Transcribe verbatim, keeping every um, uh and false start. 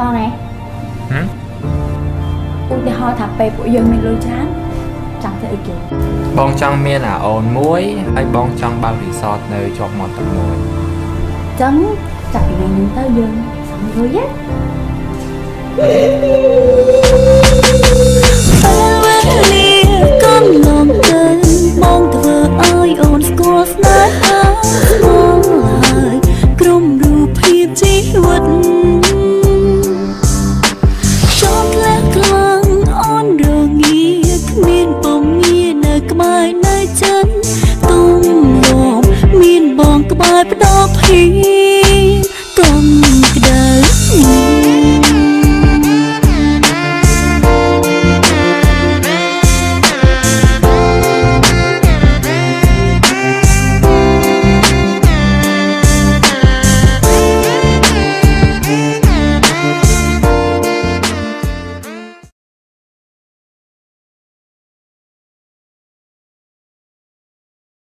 បងឯងឧទាហរណ៍ថាពេលពួកយើងមានលុយច្រើនចង់ធ្វើអីគេបងចង់មានអាអូនមួយហើយបងចង់បើករីសតនៅជាប់មាត់ទឹកមួយចឹងចាប់ពីនេះទៅយើងសំរួយហ៎កំឡុងទៅបងធ្វើឲ្យអូនស្គាល់ស្នេហាបងហើយក្រុមរូបភាពជីវិតចំលះខ្លាំងអូនរងាគ្មានពំងារនៅក្បែរនៅចិនទុំលំមានបងក្បែរផ្ដោភាព